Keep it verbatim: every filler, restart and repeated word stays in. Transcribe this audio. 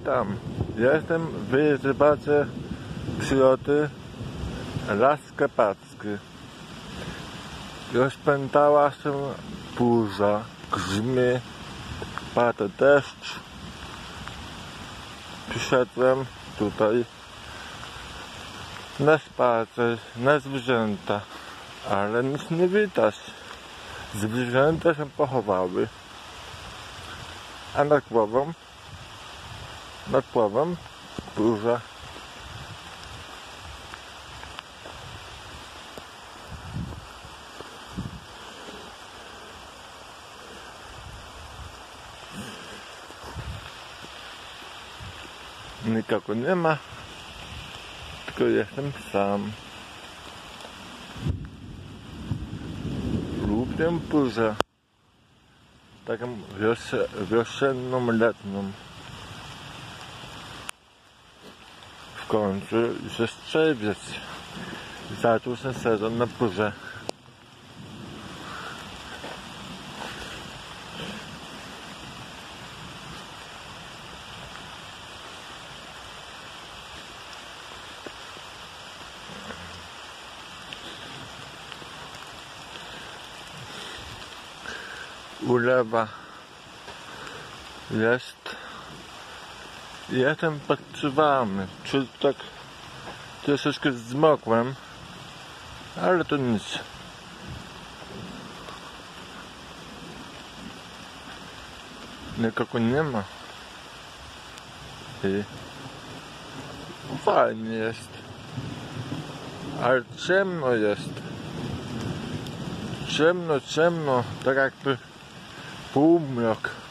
Witam, jestem w rezerwacie przyrody Las Karpacki. Rozpętała się burza, grzmi, pada deszcz. Przyszedłem tutaj na spacer, na zwierzęta, ale nic nie widać. Zwierzęta się pochowały, a nad głową, nad głową burza. Nikogo nie ma, tylko jestem sam. Lubię burzę, taką wiosenną, letnią. W końcu już jest czerwiec, zaczął się sezon na burzę. Ulewa jest, jestem podsuwany, czy tak troszeczkę zmokłem, ale to nic. Nikogo nie ma i fajnie jest, ale ciemno jest, ciemno, ciemno, tak jakby półmrok.